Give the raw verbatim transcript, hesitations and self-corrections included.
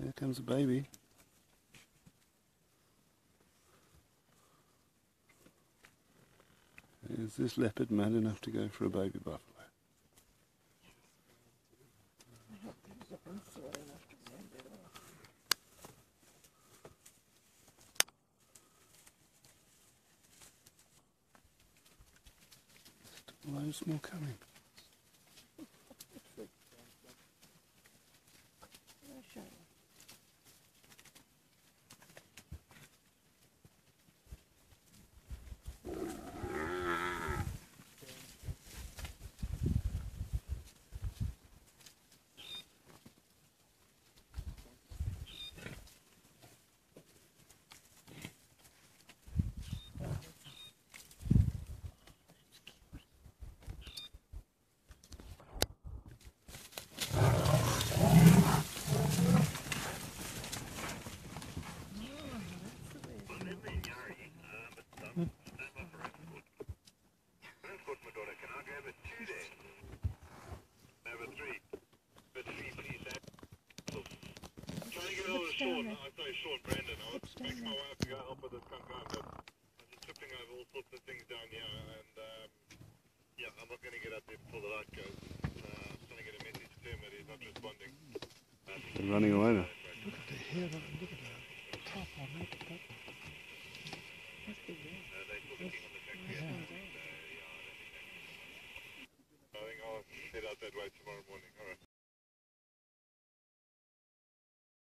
Here comes a baby. Is this leopard mad enough to go for a baby buffalo? I hope there's a pencil enough to send it off. Loads more coming. I'll show you. Sean, no, sorry, Sean Brandon. I was making my way up to go help with this campaign, but I was tripping over all sorts of things down here, and um, yeah, I'm not going to get up there before the light goes. Uh, I'm trying to get a message to him, but he's not responding. They're running away now. Look at the hair, look at the top on it. That, That's big, yeah. Uh, they're focusing on the factory. That's Yeah. nice, eh? I think I'll head out that way tomorrow morning.